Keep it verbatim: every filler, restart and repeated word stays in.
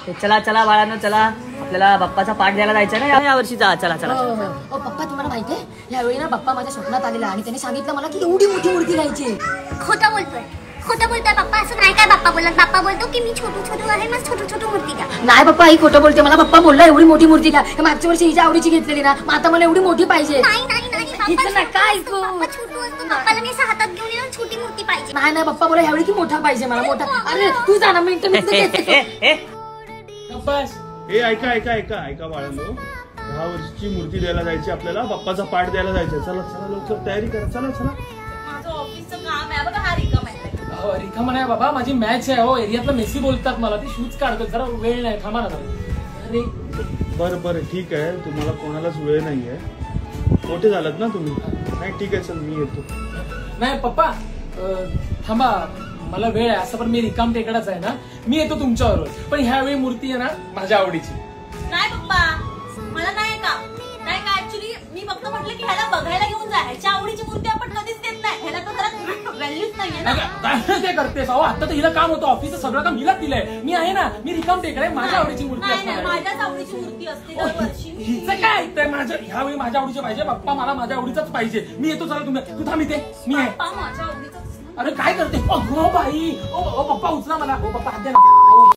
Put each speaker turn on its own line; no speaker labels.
चला चला बाळांनो, चला आपल्याला बाप्पाचा पाठ द्यायला जायचा ना या वर्षीचा. चला चला.
ओ पप्पा, तुम्हाला माहितीये यावेळी ना बाप्पा माझ्या स्वप्नात आलेला आणि त्याने सांगितलं मला की एवढी मोठी मूर्ती घ्यायची.
खोटं बोलतोय, खोटं बोलतोय पप्पा. असं नाही काय बाप्पा बोलत. बाप्पा बोलतो की मी छोटू छोटू आहे, मग छोटू छोटू मूर्ती द्या.
नाही पप्पा, आई खोटं बोलते. मला पप्पा बोलला एवढी मोठी मूर्ती घ्या. मागच्या वर्षी हिच्या आवडीची घेतलेली ना, मग आता मला एवढी मोठी पाहिजे.
नाही नाही नाही
हिचं नका ऐकू.
बाप्पा छोटू असतो, बाप्पाला मी असं हातात घेऊन येऊन छोटी मूर्ती पाहिजे.
नाही नाही पप्पा बोला ह्यावेळी की मोठा पाहिजे मला, मोठा. अरे तू जा ना, मी
बस. हे ऐका ऐका ऐका ऐका बाळांनो, दहा वर्षाची मूर्ती द्यायला जायची आपल्याला, बाप्पाचा पाठ द्यायला जायचं. चला चला लवकर तयारी करा. चला चला.
माझं ऑफिसचं काम आहे बघा, हा रिकाम आहे.
रिकामा नाही बाबा, माझी मॅच आहे. हो एरियातला मेसी बोलतात मला, ते शूज काढतो. जरा वेळ नाही, थांबा ना जरा. बरं बरं ठीक आहे, तुम्हाला कोणालाच वेळ नाहीये. मोठे झालात ना तुम्ही. नाही ठीक आहे, चल मी येतो. नाही पप्पा थांबा, मला वेळ आहे. असं पण मी रिकाम टेकडाच आहे ना, मी येतो तुमच्याबरोबर. पण ह्यावेळी मूर्ती आहे ना माझ्या आवडीची.
नाही पप्पा, मला नाही का नाही का ऍक्च्युली मी फक्त म्हटलं की ह्याला बघायला घेऊन जा. ह्याच्या आवडीची मूर्ती आपण कधीच देत नाही. ह्याला तर जरा व्हॅल्यूच नाहीये ना.
काय ते करतेस? अहो आता तर हिला काम होतं, ऑफिसचं सगळं काम हिला दिलंय. मी आहे ना, मी रिकाम टेकड आहे. माझ्या आवडीची मूर्ती असणार.
माझ्याच आवडीची मूर्ती असते दरवर्षी.
हिचं काय ऐकतंय? माझ्या ह्यावेळी माझ्या आवडीचं पाहिजे. बाप्पा मला माझ्या आवडीचाच पाहिजे. मी येतो. चला तुम्ही, तू थांब इथे, मी आहे.
माझ्या आवडीचं.
अरे काय करते? अगो बाई, ओ पप्पा उचला मला. ओ पप्पा हात द्या ना.